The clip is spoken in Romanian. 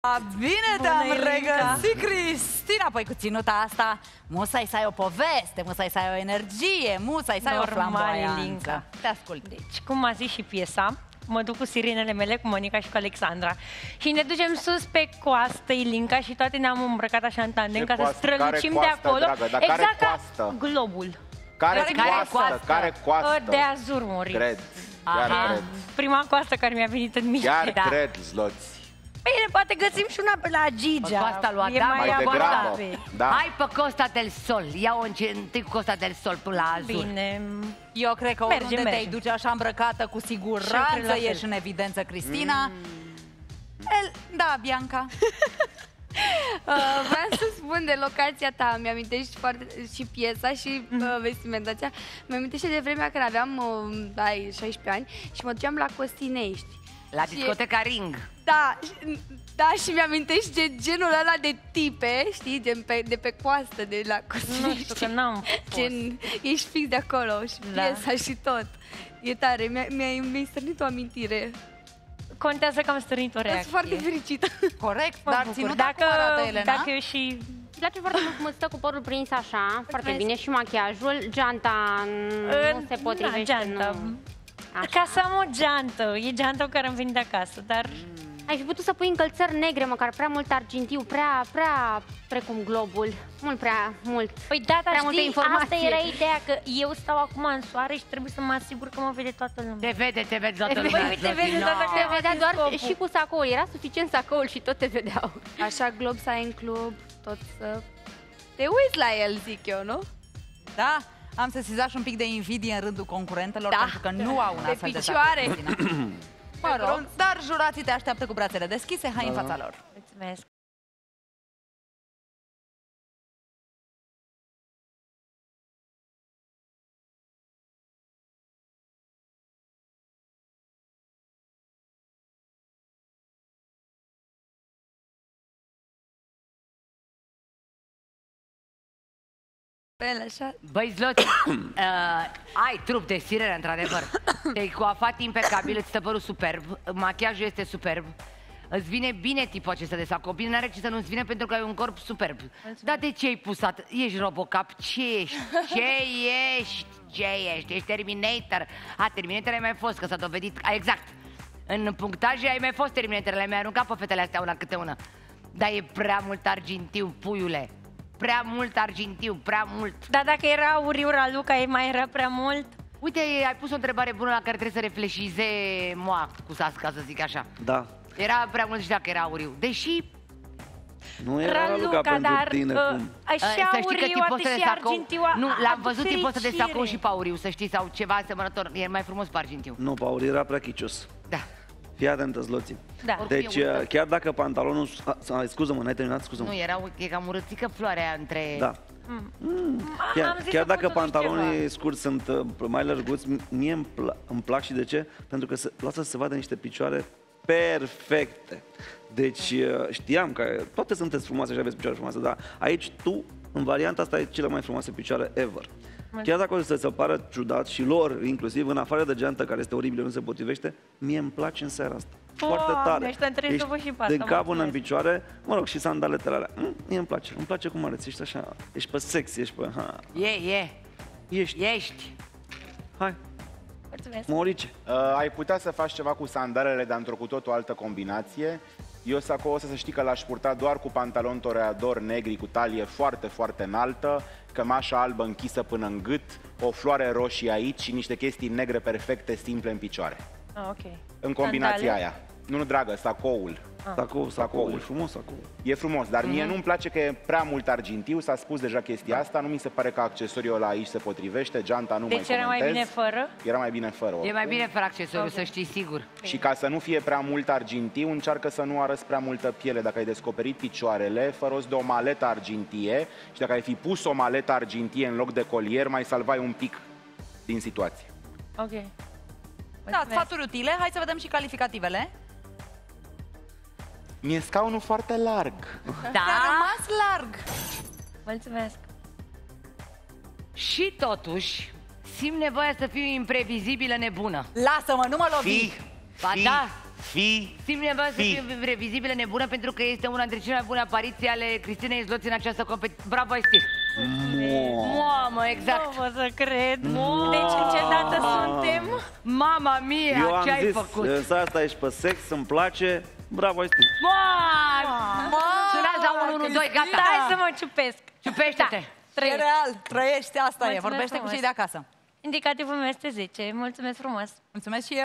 Bine te-am regăsit, Cristina! Păi cu ținuta asta, musai să ai o poveste, musai să ai o energie, musai să ai o flamboianță. Te ascult. Deci, cum a zis și piesa, mă duc cu sirenele mele, cu Monica și cu Alexandra și ne ducem sus pe coastă, Ilinca, și toate ne-am îmbrăcat așa în tandem ca să strălucim de acolo. Dragă, dar exact care ca globul. Care coastă? Care coastă? De azur, Mori. Cred. Cred. Prima coastă care mi-a venit în minte. Chiar cred, Zloți. Bine, poate găsim și una pe la Gigea. Costa lui Adam, mai degrabă. Da. Hai pe Costa del Sol, ia-o întâi cu Costa del Sol până la Azur. Bine. Eu cred că oriunde te-ai duce așa îmbrăcată, cu siguranță ieși în evidență, Cristina. Da, Bianca. Vreau să spun de locația ta, mi-amintești foarte și piesa și vestimentația. Mi-amintește de vremea când aveam 16 ani și mă duceam la Costinești. La discoteca Ring. Da, și mi-amintești de genul ăla de tipe, știi, de pe coastă, de la Costinești. Nu știu, că n-am Gen, ești fix de acolo și piesa și tot. E tare, mi-ai stârnit o amintire. Contează că am stârnit o reacție. Sunt foarte fericită. Corect, dar ținuta dacă, cum arată, Elena? Dacă eu și... Îmi place foarte mult cum stă cu părul prins așa, foarte bine, și machiajul. Geanta nu se potrivește. Geanta. Ca să am o geantă, e geanta cu care am venit de acasă, dar... Ai fi putut să pui încălțări negre, măcar prea mult argintiu, prea precum globul, mult prea mult. Păi da, dar știi, asta era ideea, că eu stau acum în soare și trebuie să mă asigur că mă vede toată lumea. Te vede toată lumea. Te vedea doar și cu sacoul, era suficient sacoul și tot te vedeau. Așa, glob să ai în club, tot să te uiți la el, zic eu, nu? Da, am sesizat și un pic de invidie în rândul concurentelor, pentru că nu au un astfel de picioare. Mă rog, dar jurații te așteaptă cu brațele deschise, hai în fața lor. Mulțumesc. Așa. Băi, Zloți, ai trup de sirene, într-adevăr. Te-ai coafat impecabil, îți stă părul superb, machiajul este superb. Îți vine bine tipul acesta de saco. Bine, n-are ce să nu-ți vine pentru că ai un corp superb. Dar de ce ai pusat? Ești Robocop? Ce ești? Ce ești? Ești Terminator. Terminator ai mai fost, că s-a dovedit. Exact. În punctaje ai mai fost Terminator, le-ai mai aruncat pe fetele astea una câte una. Dar e prea mult argintiu, puiule. Prea mult argintiu, prea mult. Dar dacă era auriu, Raluca, mai era prea mult? Uite, ai pus o întrebare bună la care trebuie să reflexize moa cu sas, ca să zic așa. Da. Era prea mult și dacă era auriu. Deși... Nu era Raluca pentru tine, cum? Și auriu, atât și argintiu. Nu, l-am văzut tipul ăsta de sacou și pe auriu, să știi, sau ceva asemănător. E mai frumos pe argintiu. Nu, pe auriu era prea chicios. Da. Fii atentă, Zloții. Da. Deci, chiar dacă pantalonul... Scuză-mă, n-ai terminat? Scuză-mă. Nu, e cam urâțică floarea între... Da. Chiar dacă pantalonii scurți sunt mai lărguți, mie îmi plac. Și de ce? Pentru că lasă să se vadă niște picioare perfecte. Deci știam că toate sunteți frumoase și aveți picioare frumoase, dar aici tu, în varianta asta, ai cele mai frumoase picioare ever. Chiar dacă o să se pară ciudat și lor, inclusiv, în afară de geanta care este oribilă, nu se potrivește, mie îmi place în seara asta. Foarte tare. Ești de cap până în picioare, mă rog, și sandaletele alea. Mie îmi place. Îmi place cum arăți, ești așa, ești pe sexy, ești pe... Ești. Hai. Mulțumesc. Morice. Ai putea să faci ceva cu sandalele, dar într-o cu totul altă combinație. Eu sacou ăsta să știi că l-aș purta doar cu pantaloni toreador negri, cu talie foarte, foarte înaltă, cămașa albă închisă până în gât, o floare roșie aici și niște chestii negre perfecte, simple în picioare. Ok. În combinația aia. Nu, dragă, sacoul. Sacoul. E frumos sacoul. E frumos, dar mie nu-mi place că e prea mult argintiu, s-a spus deja chestia asta, nu mi se pare că accesoriul ăla aici se potrivește, geanta nu mai comentez. Deci era mai bine fără? Era mai bine fără. E mai bine fără accesoriu, să știi sigur. Și ca să nu fie prea mult argintiu, încearcă să nu arăți prea multă piele. Dacă ai descoperit picioarele, fă rost de o maletă argintie și dacă ai fi pus o maletă argintie în loc de colier, mai salvai un pic din situație. Ok. Da, sfaturi utile, hai să vedem și calificativele. Mi-e scaunul foarte larg. A rămas larg. Mulțumesc. Și totuși, simt nevoia să fiu imprevizibilă nebună. Lasă-mă, nu mă lovi. Ba da, Simt nevoia să fie revizibilă, nebună, pentru că este una dintre cele mai bune apariții ale Cristinei Izloț în această competiție. Bravo, Esti! Mamă, exact! Nu pot să cred! Deci în ce dată suntem? Mama mia, Eu ce am ai zis, făcut? să asta ești pe sex, îmi place, bravo, Esti. Sunați la 112, gata! Stai să mă ciupesc! Ciupește-te! E real, trăiește, asta e. Mulțumesc Vorbește cu frumos. cei de acasă. Indicativul meu este 10. Mulțumesc frumos! Mulțumesc și eu.